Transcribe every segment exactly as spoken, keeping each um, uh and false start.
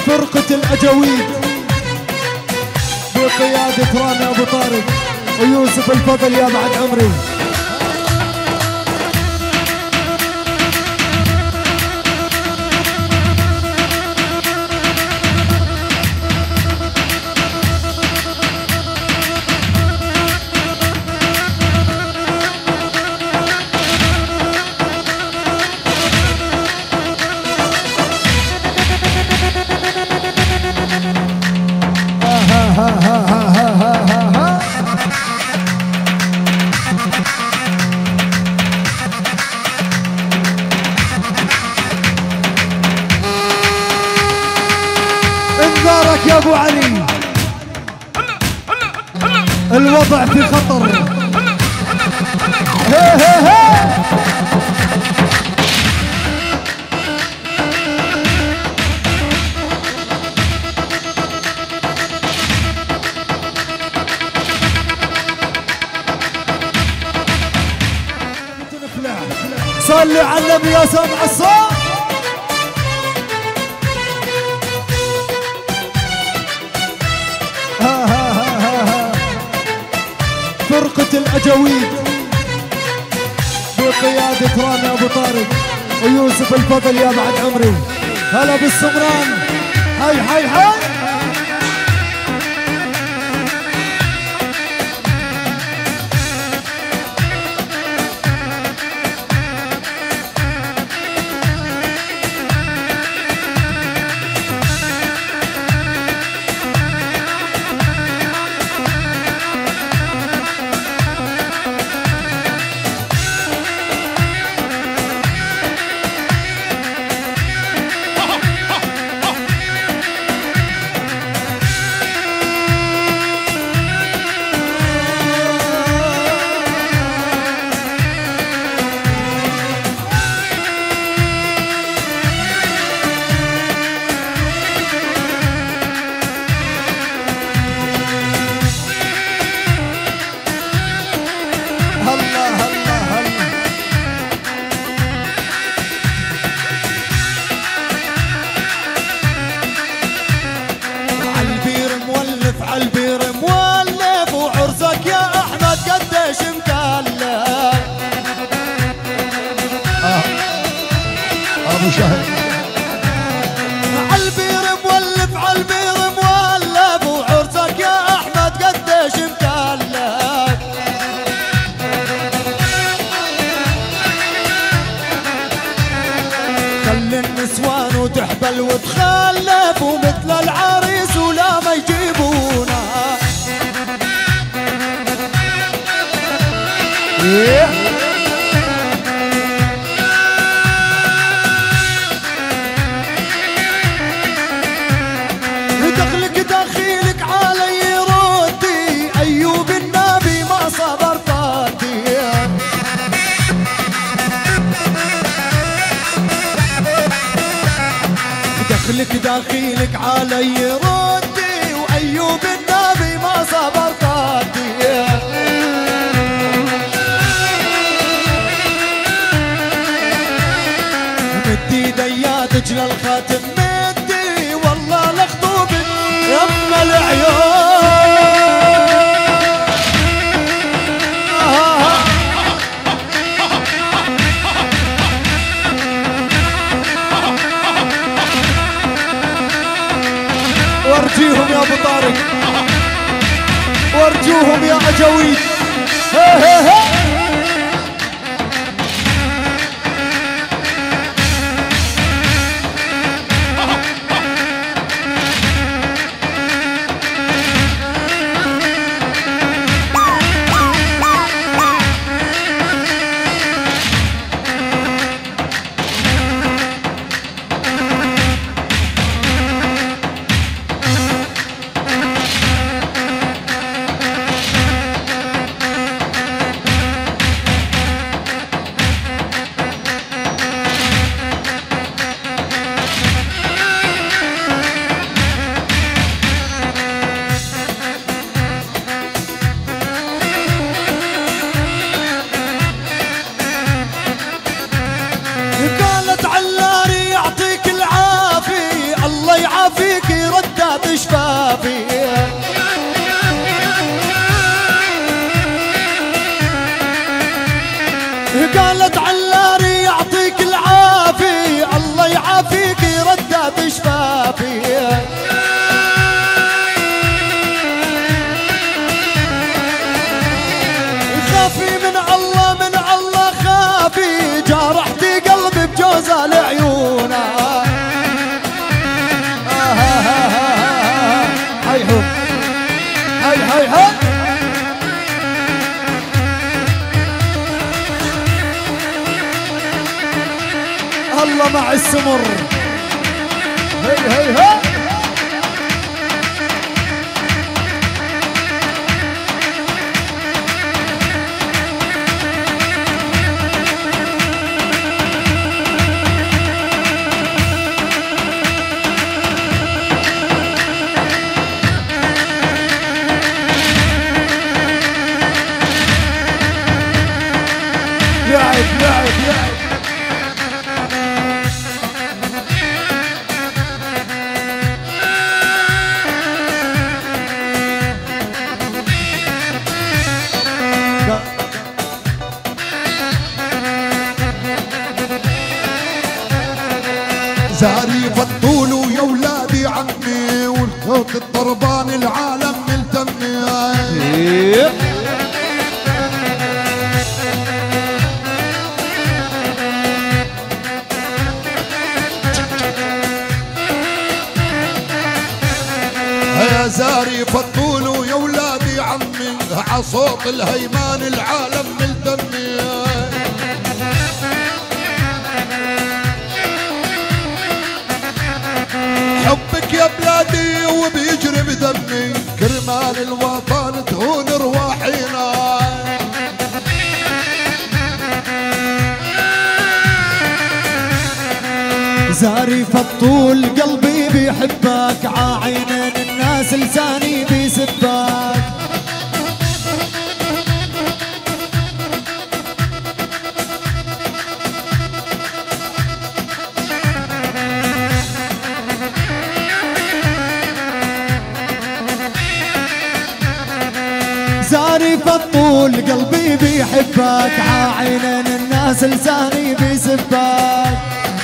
فرقة الأجاويد بقيادة رامي أبو طارق ويوسف الفضل يا بعد عمري. انذارك يا ابو علي، الوضع في خطر. هي هي هي صلي على النبي يا سامع الصوت. فرقة الأجاويد بقيادة رامي أبو طارق ويوسف الفضل يا بعد عمري. هلا بالسمران، حي حي حي. عالبير مولف وعرسك يا احمد قديش مكلف. آه. ابو شهر عالبير مولف عالبير مولف وعرسك يا احمد قديش مكلف. خلي النسوان وتحبل وتخلف ومثل العريس ولا ما يجيبونا. دخلك دخيلك علي ردي ايوب النبي ما صبر فاتي. دخلك دخيلك علي ردي وايوب النبي ما صبر فاتي. مدي دياتك للخاتم مدي والله لخطوبك يما العيون. وارجيهم يا ابو طارق، وارجوهم يا اجاويد. هي هي هي يعافيك ردات شفافي. قالت علاري يعطيك العافية الله يعافيك ردات شفافي. خافي من الله من الله خافي جرحتي قلبي بجوز العيون. هاي هو هاي هاي هاي الله مع السمر. هي هي هي لعب لعب لعب. زاري فالطول ويا ولادي عمي والخوت الضربان العالم ملتمي. يا زاري فالطول ويا ولادي عمي عصوت الهيمان العالم ملتمي. حبك يا بلادي وبيجري بدمي كرمال الوطن تهون رواحينا. زاري فالطول قلبي بيحبك عاعينين الناس لساني بيسبك. زاري فالطول قلبي بيحبك عاعينين الناس لساني بيسبك.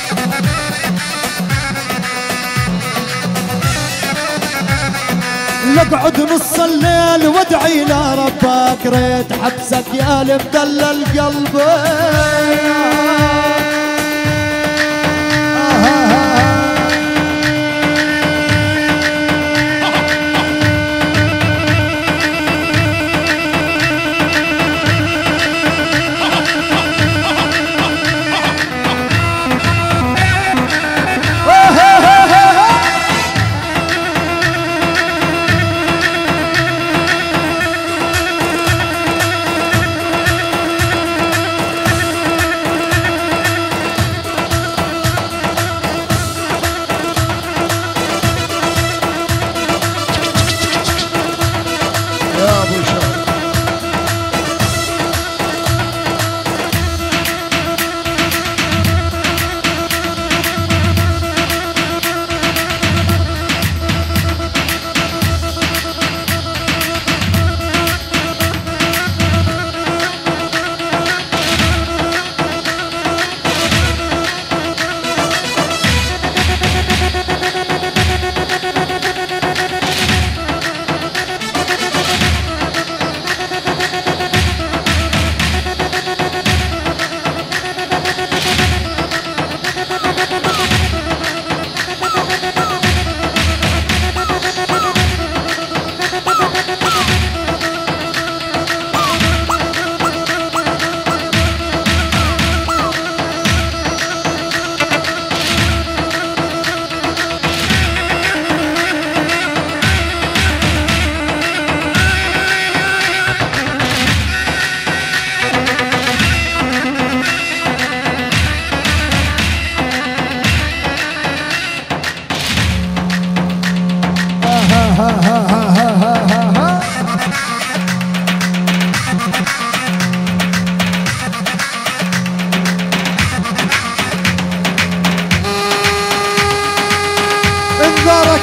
لقعد نص الليل وادعي لربك ريت حبسك يا المدلل قلبي.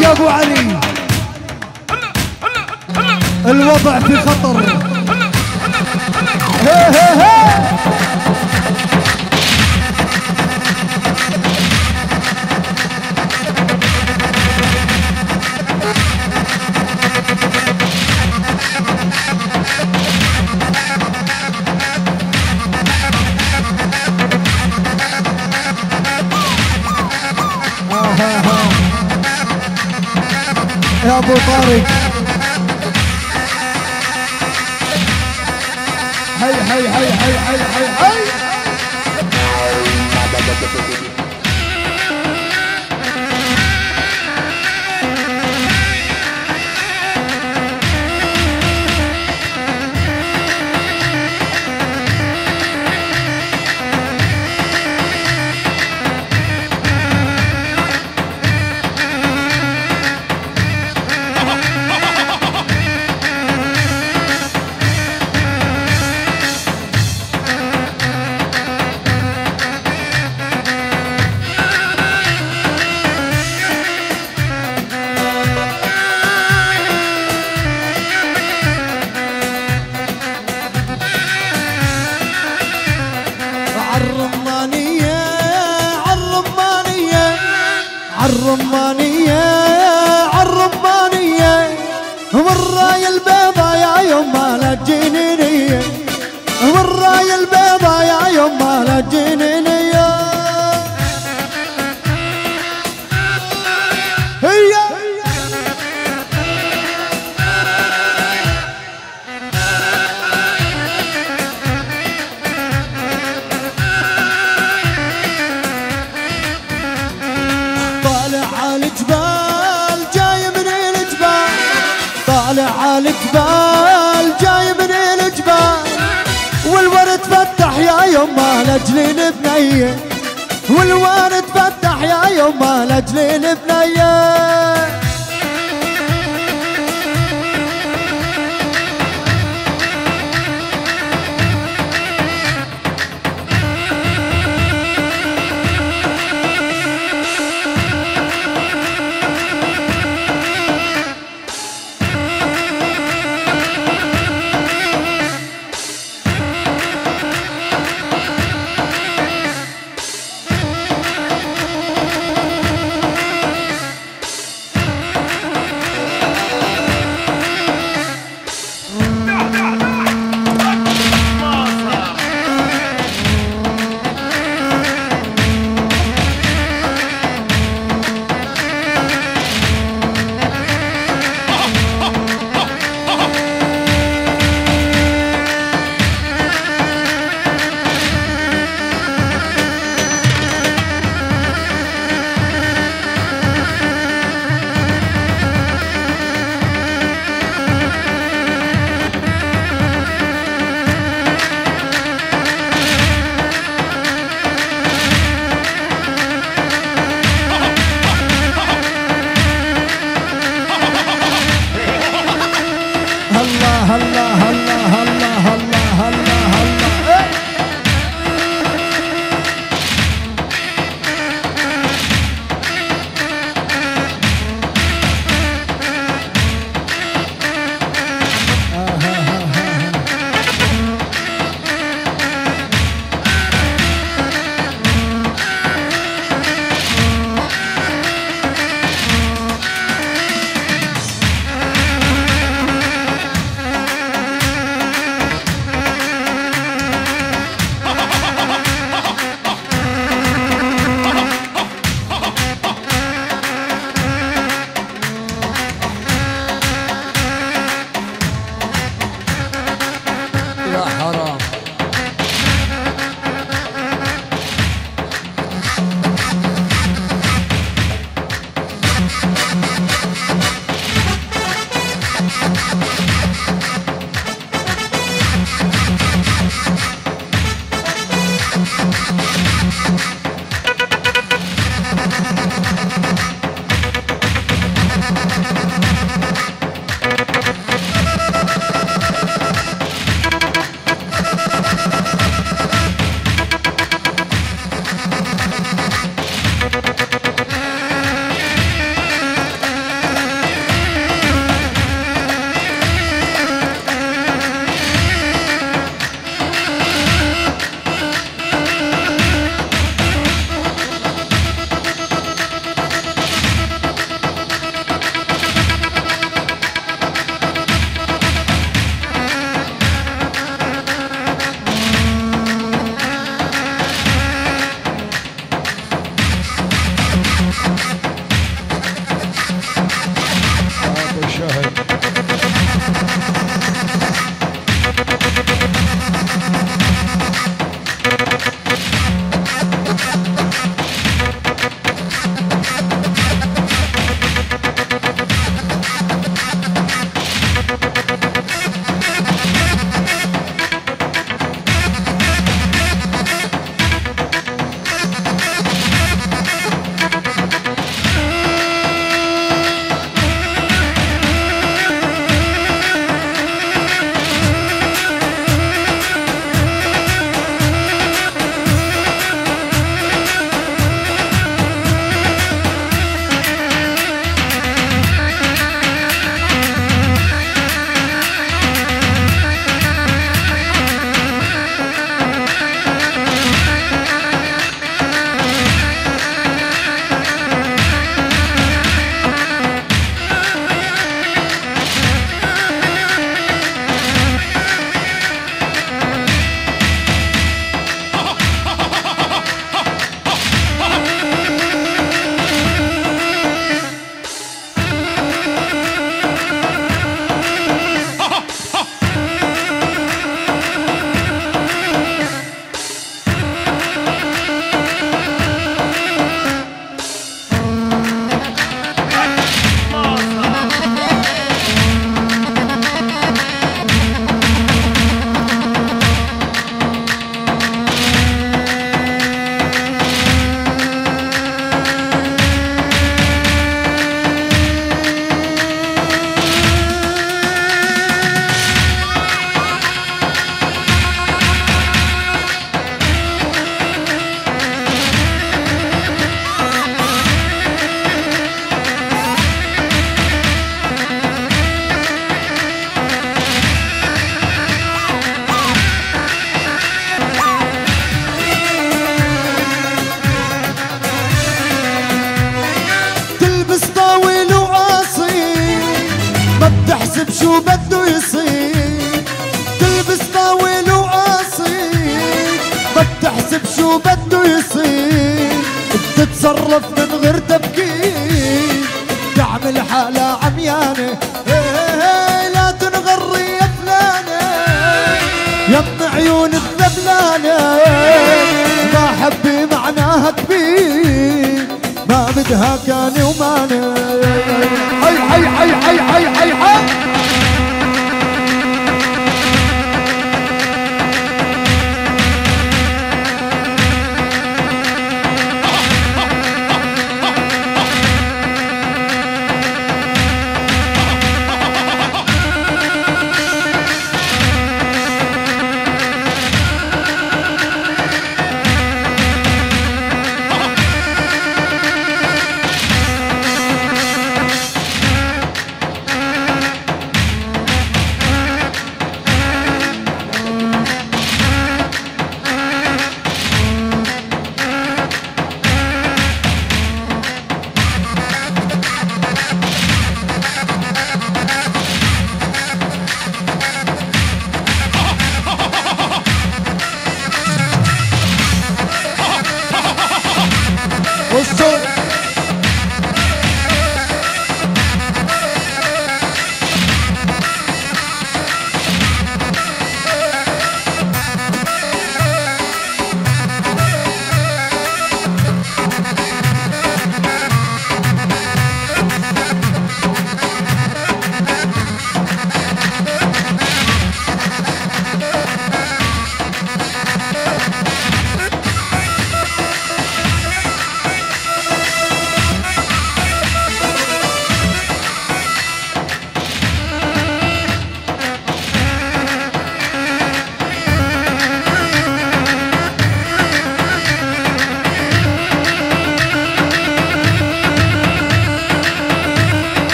يا ابو علي، الوضع في خطر. هي هي هي يا ابو طارق، هي هي هي هي هي هي هي عالرمانية عالرمانية والراية البيضة يا يما للجنينية، والراية البيضة يا يما للجنينية. هي الجبال جاي من الجبال، طالع عالجبال جاي من الجبال، والورد فتح يا يما لاجل البنية، والورد فتح يا يما لاجل البنية. تحسب شو بده يصير، تلبس طاول وقصير، ما بتحسب شو بده يصير، بتتصرف من غير تفكير، تعمل حالة عميانة لا تنغري يا فلانة، يم عيون الذبلانة ما حبي معناها كبير، ما بدها كان ومانة. حي حي حي حي حي حي حي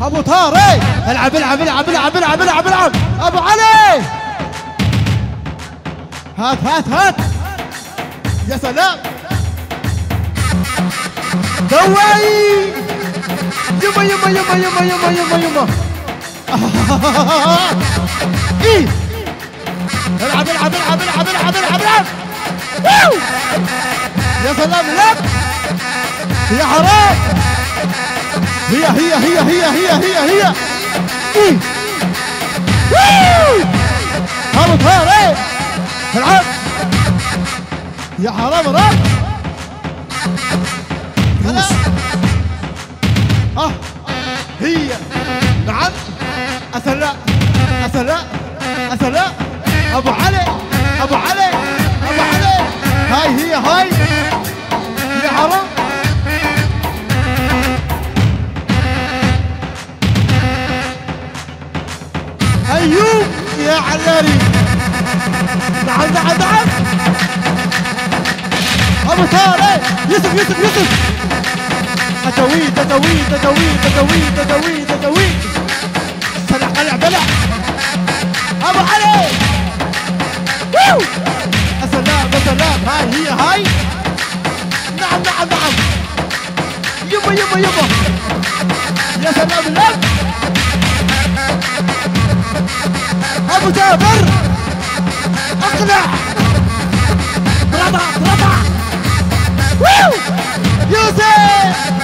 ابو طارق العب العب العب العب العب العب العب ابو علي هات هات هات يا سلام دوي يما يما يما يما يما يما يما ايه العب العب العب العب العب العب العب يا سلام لك يا حرام هي هي هي هي هي هي هي ايه هابط هاري العب يا حرام راب روس اه هي نعم اسلا اسلا اسلا ابو علي ابو علي ابو علي هاي هي هاي يا حرام ايوب يا علاري نعم نعم نعم ابو طارق يوسف يوسف يوسف تدوي تدوي تدوي تدوي تدوي تدوي سلع قلع بلع ابو علي سلام سلام هاي هي هاي نعم نعم نعم يبا يبا يبا يا سلام لك ابو جابر اقلع رضع رضع يوسف